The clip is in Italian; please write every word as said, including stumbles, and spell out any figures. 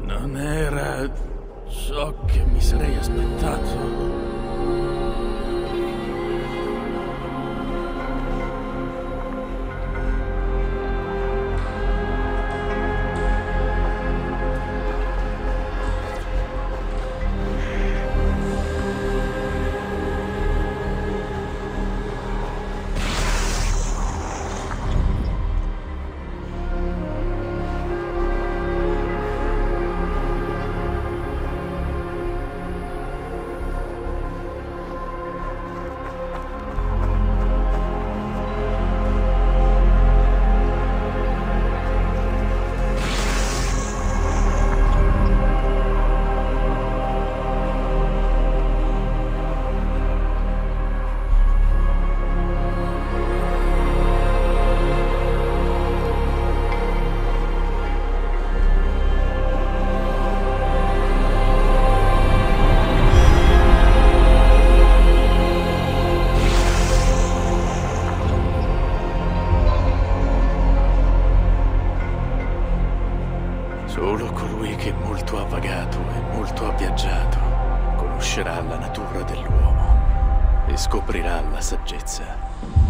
Non era ciò che mi sarei aspettato. Solo colui che molto ha vagato e molto ha viaggiato conoscerà la natura dell'uomo e scoprirà la saggezza.